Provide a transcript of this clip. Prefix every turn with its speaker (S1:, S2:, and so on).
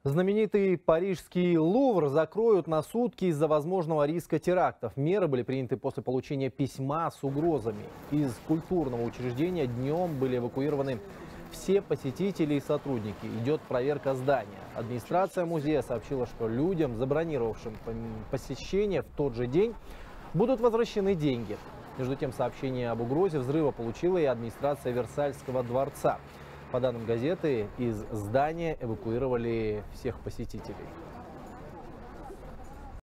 S1: Знаменитый парижский Лувр закроют на сутки из-за возможного риска терактов. Меры были приняты после получения письма с угрозами. Из культурного учреждения днем были эвакуированы все посетители и сотрудники. Идет проверка здания. Администрация музея сообщила, что людям, забронировавшим посещение в тот же день, будут возвращены деньги. Между тем, сообщение об угрозе взрыва получила и администрация Версальского дворца. По данным газеты, из здания эвакуировали всех посетителей.